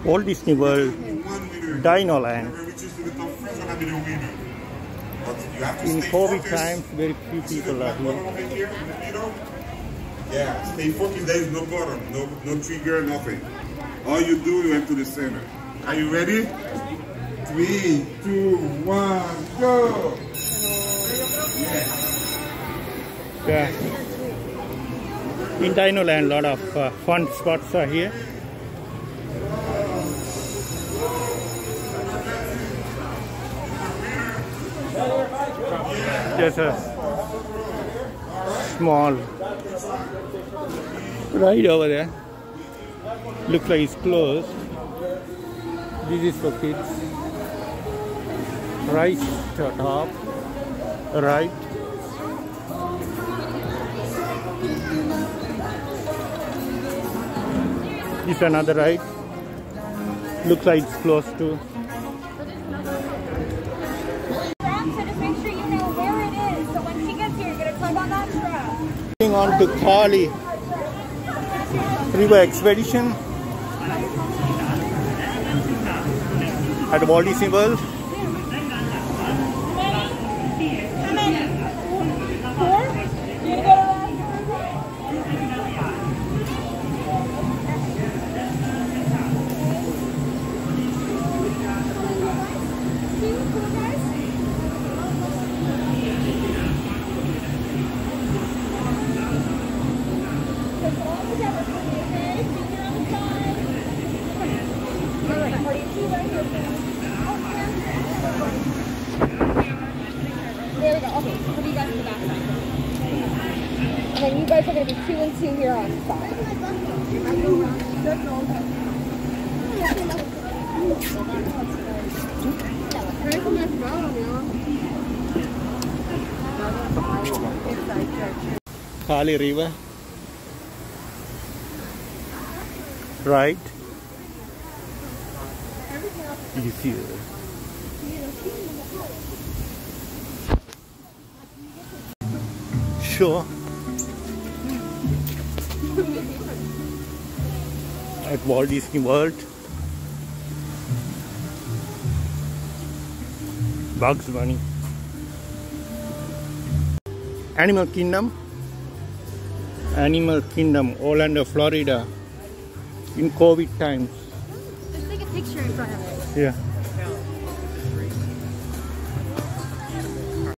Walt Disney World, Dino Land. In COVID times, very few people are here. Yeah, stay focused. There is no bottom, no trigger, nothing. All you do, you went to the center. Are you ready? 3, 2, 1, go! Yeah. In Dino Land, a lot of fun spots are here. There's a small ride over there. Looks like it's closed. This is for kids. Right to top. Right. This is another ride. Looks like it's closed too. Moving on to Kali River Expedition at Walt Disney World. And then you guys are going to be 2 and 2 here on the side. Kali River. Right. You see it. Sure. At Walt Disney World. Bugs Bunny. Animal Kingdom. Animal Kingdom, Orlando, Florida. In COVID times. Let's take a picture in front of it. Yeah.